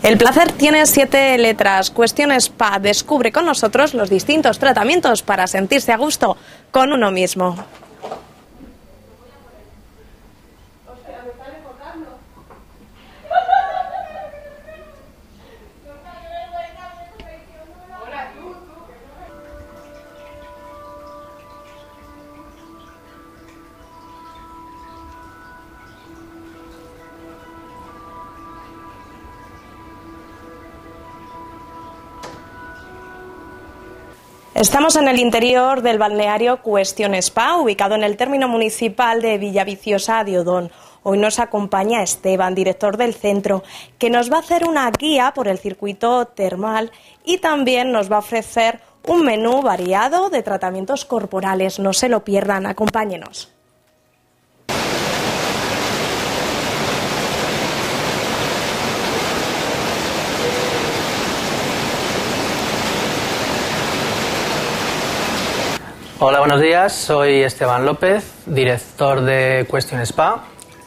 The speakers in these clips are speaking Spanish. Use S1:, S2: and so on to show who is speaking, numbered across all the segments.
S1: El placer tiene 7 letras. Cuestión Spa descubre con nosotros los distintos tratamientos para sentirse a gusto con uno mismo. Estamos en el interior del balneario Cuestión Spa, ubicado en el término municipal de Villaviciosa de Odón. Hoy nos acompaña Esteban, director del centro, que nos va a hacer una guía por el circuito termal y también nos va a ofrecer un menú variado de tratamientos corporales. No se lo pierdan, acompáñenos.
S2: Hola, buenos días. Soy Esteban López, director de Cuestión Spa.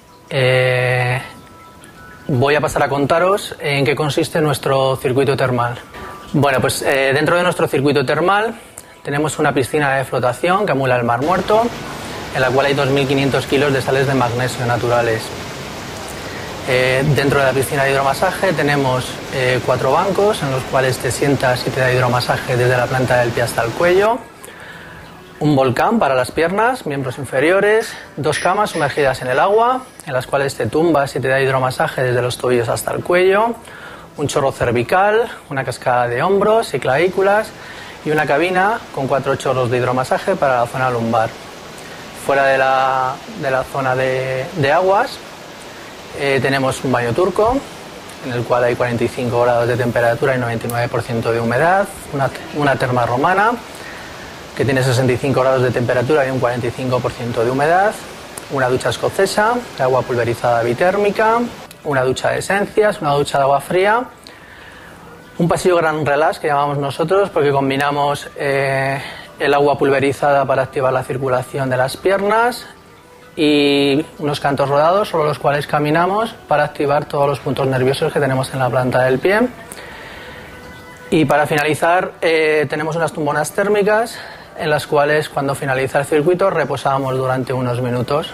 S2: Voy a pasar a contaros en qué consiste nuestro circuito termal. Bueno, pues dentro de nuestro circuito termal tenemos una piscina de flotación que emula el Mar Muerto, en la cual hay 2.500 kilos de sales de magnesio naturales. Dentro de la piscina de hidromasaje tenemos 4 bancos en los cuales te sientas y te da hidromasaje desde la planta del pie hasta el cuello. Un volcán para las piernas, miembros inferiores, 2 camas sumergidas en el agua, en las cuales te tumbas y te da hidromasaje desde los tobillos hasta el cuello, un chorro cervical, una cascada de hombros y clavículas y una cabina con 4 chorros de hidromasaje para la zona lumbar. Fuera de la zona de aguas tenemos un baño turco, en el cual hay 45 grados de temperatura y 99% de humedad, una terma romana, que tiene 65 grados de temperatura y un 45% de humedad, una ducha escocesa de agua pulverizada bitérmica, una ducha de esencias, una ducha de agua fría, un pasillo gran relax que llamamos nosotros porque combinamos el agua pulverizada para activar la circulación de las piernas y unos cantos rodados sobre los cuales caminamos para activar todos los puntos nerviosos que tenemos en la planta del pie. Y para finalizar tenemos unas tumbonas térmicas en las cuales cuando finaliza el circuito reposamos durante unos minutos.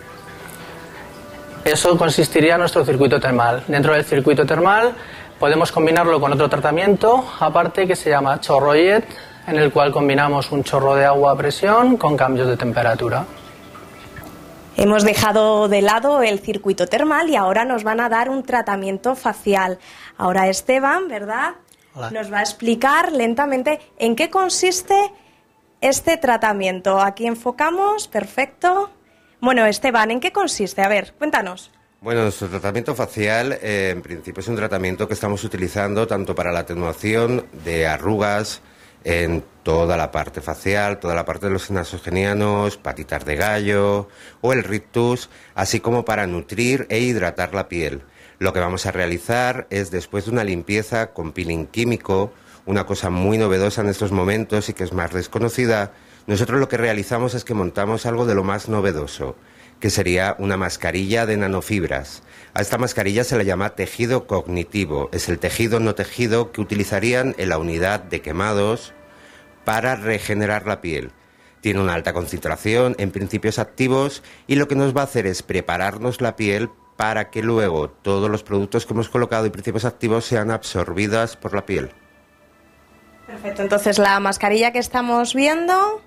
S2: Eso consistiría en nuestro circuito termal. Dentro del circuito termal podemos combinarlo con otro tratamiento aparte que se llama chorro jet, en el cual combinamos un chorro de agua a presión con cambios de temperatura.
S1: Hemos dejado de lado el circuito termal y ahora nos van a dar un tratamiento facial. Ahora Esteban, ¿verdad?
S2: Hola.
S1: Nos va a explicar lentamente en qué consiste este tratamiento. Aquí enfocamos, perfecto. Bueno, Esteban, ¿en qué consiste? A ver, cuéntanos.
S3: Bueno, nuestro tratamiento facial en principio es un tratamiento que estamos utilizando tanto para la atenuación de arrugas en toda la parte facial, toda la parte de los nasogenianos, patitas de gallo o el rictus, así como para nutrir e hidratar la piel. Lo que vamos a realizar es, después de una limpieza con peeling químico, una cosa muy novedosa en estos momentos y que es más desconocida, nosotros lo que realizamos es que montamos algo de lo más novedoso, que sería una mascarilla de nanofibras. A esta mascarilla se le llama tejido cognitivo, es el tejido no tejido que utilizarían en la unidad de quemados para regenerar la piel. Tiene una alta concentración en principios activos y lo que nos va a hacer es prepararnos la piel para que luego todos los productos que hemos colocado y principios activos sean absorbidos por la piel.
S1: Perfecto, entonces la mascarilla que estamos viendo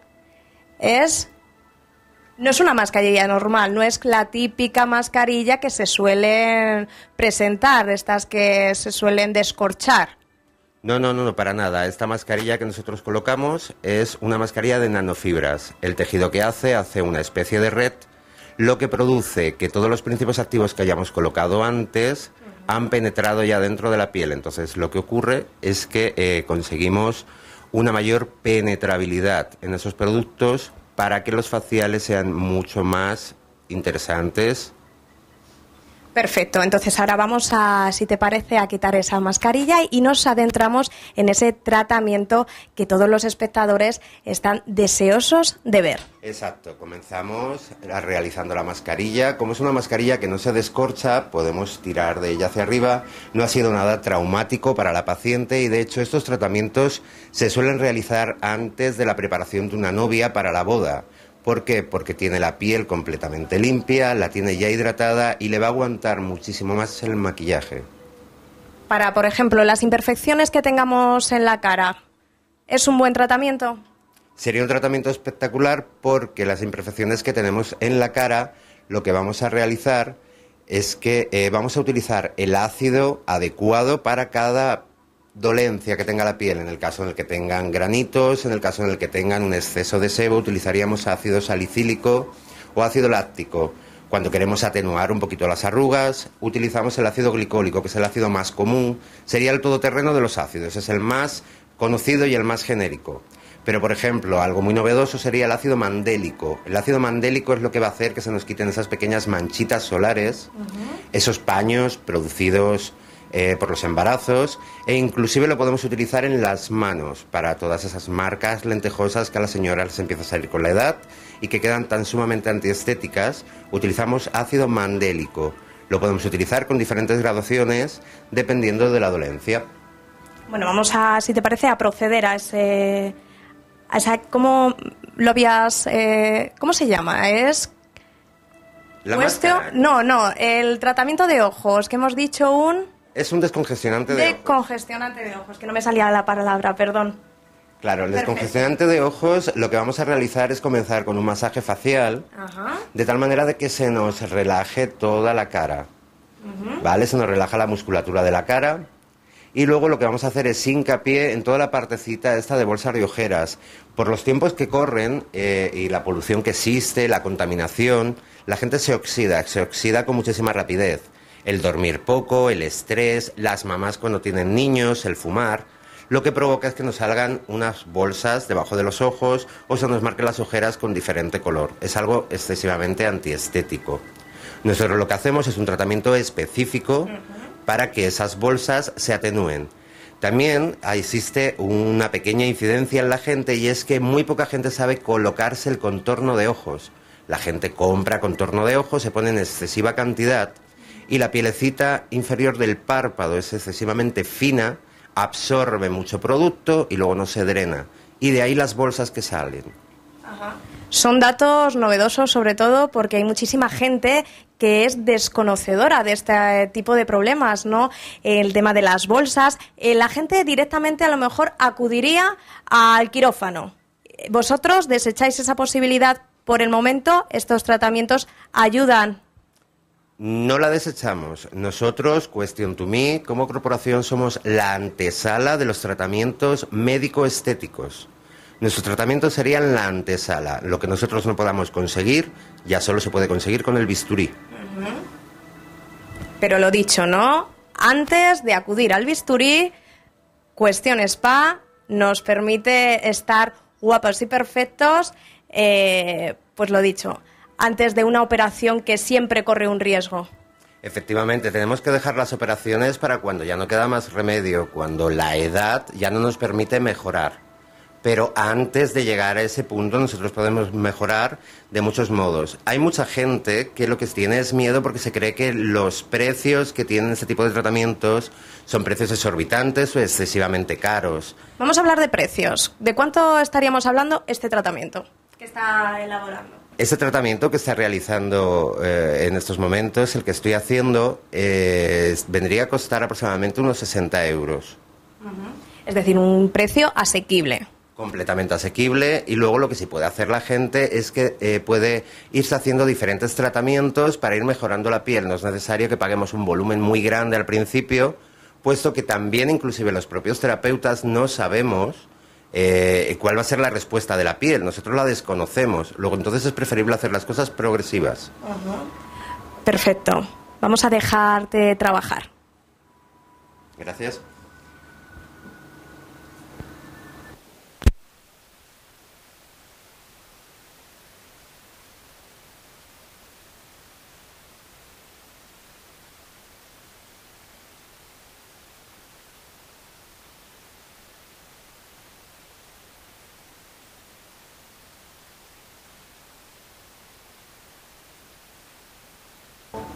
S1: no es una mascarilla normal, no es la típica mascarilla que se suelen presentar, estas que se suelen descorchar.
S3: No, para nada. Esta mascarilla que nosotros colocamos es una mascarilla de nanofibras. El tejido que hace una especie de red, lo que produce que todos los principios activos que hayamos colocado antes han penetrado ya dentro de la piel. Entonces lo que ocurre es que conseguimos una mayor penetrabilidad en esos productos para que los faciales sean mucho más interesantes.
S1: Perfecto, entonces ahora vamos a, si te parece, a quitar esa mascarilla y nos adentramos en ese tratamiento que todos los espectadores están deseosos de ver.
S3: Exacto, comenzamos realizando la mascarilla. Como es una mascarilla que no se descorcha, podemos tirar de ella hacia arriba. No ha sido nada traumático para la paciente y de hecho estos tratamientos se suelen realizar antes de la preparación de una novia para la boda. ¿Por qué? Porque tiene la piel completamente limpia, la tiene ya hidratada y le va a aguantar muchísimo más el maquillaje.
S1: Para, por ejemplo, las imperfecciones que tengamos en la cara, ¿es un buen tratamiento?
S3: Sería un tratamiento espectacular porque las imperfecciones que tenemos en la cara, lo que vamos a realizar es que vamos a utilizar el ácido adecuado para cada dolencia que tenga la piel. En el caso en el que tengan granitos, en el caso en el que tengan un exceso de sebo, utilizaríamos ácido salicílico o ácido láctico. Cuando queremos atenuar un poquito las arrugas, utilizamos el ácido glicólico, que es el ácido más común. Sería el todoterreno de los ácidos, es el más conocido y el más genérico. Pero, por ejemplo, algo muy novedoso sería el ácido mandélico. El ácido mandélico es lo que va a hacer que se nos quiten esas pequeñas manchitas solares, esos paños producidos por los embarazos, e inclusive lo podemos utilizar en las manos para todas esas marcas lentejosas que a las señoras les empieza a salir con la edad y que quedan tan sumamente antiestéticas. Utilizamos ácido mandélico. Lo podemos utilizar con diferentes graduaciones dependiendo de la dolencia.
S1: Bueno, vamos a, si te parece, a proceder a ese... ¿Cómo lo habías...? ¿Cómo se llama? ¿Es...?
S3: La máscara.
S1: No, el tratamiento de ojos, que hemos dicho
S3: Es un descongestionante de ojos.
S1: Descongestionante de ojos, que no me salía la palabra, perdón.
S3: Claro, el
S1: Perfecto.
S3: descongestionante de ojos, lo que vamos a realizar es comenzar con un masaje facial, de tal manera de que se nos relaje toda la cara, ¿vale? Se nos relaja la musculatura de la cara. Y luego lo que vamos a hacer es hincapié en toda la partecita esta de bolsas de ojeras. Por los tiempos que corren y la polución que existe, la contaminación, la gente se oxida con muchísima rapidez. El dormir poco, el estrés, las mamás cuando tienen niños, el fumar, lo que provoca es que nos salgan unas bolsas debajo de los ojos o se nos marquen las ojeras con diferente color. Es algo excesivamente antiestético. Nosotros lo que hacemos es un tratamiento específico para que esas bolsas se atenúen. También existe una pequeña incidencia en la gente y es que muy poca gente sabe colocarse el contorno de ojos. La gente compra contorno de ojos, se pone en excesiva cantidad y la pielecita inferior del párpado es excesivamente fina, absorbe mucho producto y luego no se drena. Y de ahí las bolsas que salen.
S1: Son datos novedosos, sobre todo porque hay muchísima gente que es desconocedora de este tipo de problemas, ¿no? El tema de las bolsas. La gente directamente a lo mejor acudiría al quirófano. ¿Vosotros desecháis esa posibilidad por el momento? ¿Estos tratamientos ayudan?
S3: No la desechamos. Nosotros, Question to Me, como corporación somos la antesala de los tratamientos médico-estéticos. Nuestros tratamientos serían la antesala. Lo que nosotros no podamos conseguir, ya solo se puede conseguir con el bisturí.
S1: Pero lo dicho, ¿no? Antes de acudir al bisturí, Question Spa nos permite estar guapos y perfectos, pues lo dicho, antes de una operación que siempre corre un riesgo.
S3: Efectivamente, tenemos que dejar las operaciones para cuando ya no queda más remedio, cuando la edad ya no nos permite mejorar. Pero antes de llegar a ese punto nosotros podemos mejorar de muchos modos. Hay mucha gente que lo que tiene es miedo porque se cree que los precios que tienen este tipo de tratamientos son precios exorbitantes o excesivamente caros.
S1: Vamos a hablar de precios. ¿De cuánto estaríamos hablando este tratamiento que está elaborando?
S3: Ese tratamiento que está realizando en estos momentos, el que estoy haciendo, vendría a costar aproximadamente unos 60 euros.
S1: Es decir, un precio asequible.
S3: Completamente asequible, y luego lo que sí puede hacer la gente es que puede irse haciendo diferentes tratamientos para ir mejorando la piel. No es necesario que paguemos un volumen muy grande al principio, puesto que también inclusive los propios terapeutas no sabemos cuál va a ser la respuesta de la piel. Nosotros la desconocemos. Luego entonces es preferible hacer las cosas progresivas.
S1: Perfecto. Vamos a dejarte trabajar.
S3: Gracias.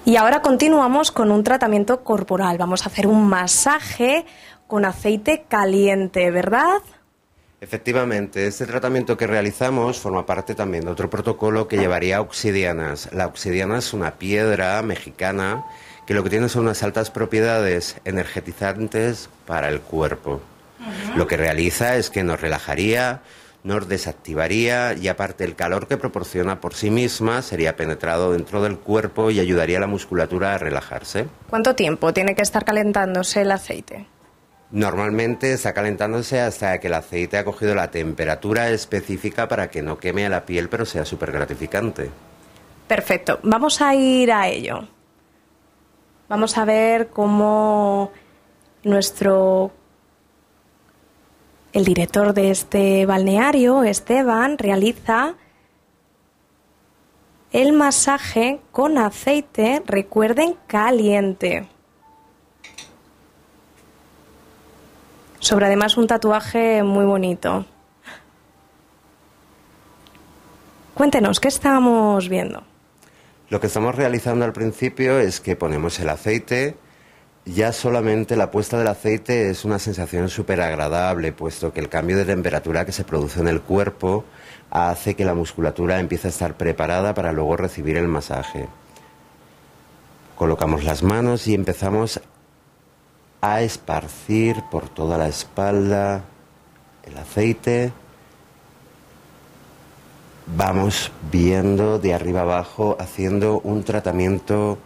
S1: Y ahora continuamos con un tratamiento corporal. Vamos a hacer un masaje con aceite caliente, ¿verdad?
S3: Efectivamente, este tratamiento que realizamos forma parte también de otro protocolo que llevaría obsidianas. La obsidiana es una piedra mexicana que lo que tiene son unas altas propiedades energetizantes para el cuerpo. Lo que realiza es que nos relajaría, nos desactivaría y aparte el calor que proporciona por sí misma sería penetrado dentro del cuerpo y ayudaría a la musculatura a relajarse.
S1: ¿Cuánto tiempo tiene que estar calentándose el aceite?
S3: Normalmente está calentándose hasta que el aceite ha cogido la temperatura específica para que no queme a la piel pero sea súper gratificante.
S1: Perfecto, vamos a ir a ello. Vamos a ver cómo el director de este balneario, Esteban, realiza el masaje con aceite, recuerden, caliente. Sobre además un tatuaje muy bonito. Cuéntenos, ¿qué estamos viendo?
S3: Lo que estamos realizando al principio es que ponemos el aceite. Ya solamente la puesta del aceite es una sensación súper agradable, puesto que el cambio de temperatura que se produce en el cuerpo hace que la musculatura empiece a estar preparada para luego recibir el masaje. Colocamos las manos y empezamos a esparcir por toda la espalda el aceite. Vamos viendo de arriba abajo, haciendo un tratamiento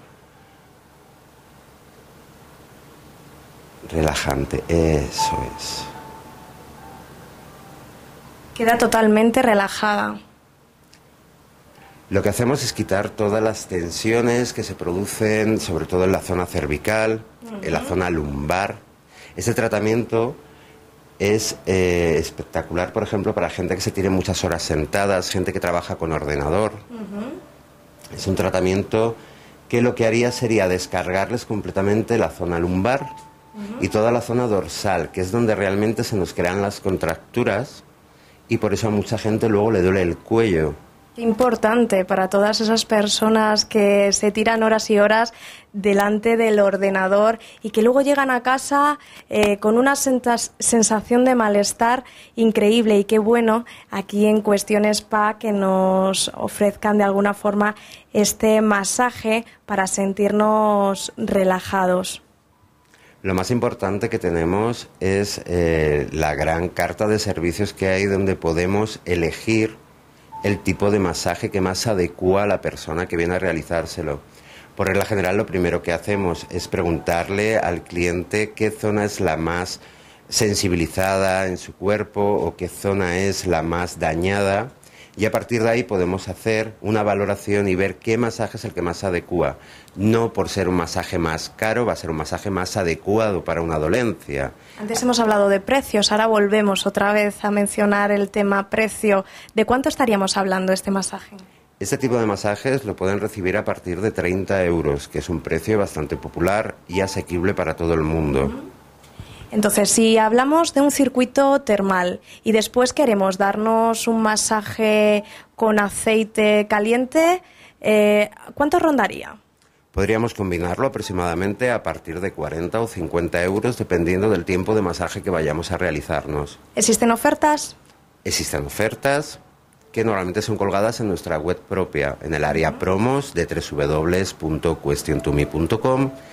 S3: relajante, eso es.
S1: Queda totalmente relajada.
S3: Lo que hacemos es quitar todas las tensiones que se producen, sobre todo en la zona cervical, en la zona lumbar. Este tratamiento es espectacular, por ejemplo, para gente que se tiene muchas horas sentadas, gente que trabaja con ordenador. Es un tratamiento que lo que haría sería descargarles completamente la zona lumbar y toda la zona dorsal, que es donde realmente se nos crean las contracturas y por eso a mucha gente luego le duele el cuello.
S1: Qué importante para todas esas personas que se tiran horas y horas delante del ordenador y que luego llegan a casa con una sensación de malestar increíble. Y qué bueno aquí en Cuestiones Spa que nos ofrezcan de alguna forma este masaje para sentirnos relajados.
S3: Lo más importante que tenemos es la gran carta de servicios que hay donde podemos elegir el tipo de masaje que más adecua a la persona que viene a realizárselo. Por regla general, lo primero que hacemos es preguntarle al cliente qué zona es la más sensibilizada en su cuerpo o qué zona es la más dañada, y a partir de ahí podemos hacer una valoración y ver qué masaje es el que más adecua. No por ser un masaje más caro, va a ser un masaje más adecuado para una dolencia.
S1: Antes hemos hablado de precios, ahora volvemos otra vez a mencionar el tema precio. ¿De cuánto estaríamos hablando este masaje?
S3: Este tipo de masajes lo pueden recibir a partir de 30 euros, que es un precio bastante popular y asequible para todo el mundo.
S1: Entonces, si hablamos de un circuito termal y después queremos darnos un masaje con aceite caliente, ¿cuánto rondaría?
S3: Podríamos combinarlo aproximadamente a partir de 40 o 50 euros, dependiendo del tiempo de masaje que vayamos a realizarnos.
S1: ¿Existen ofertas?
S3: Existen ofertas que normalmente son colgadas en nuestra web propia, en el área promos de www.questiontome.com.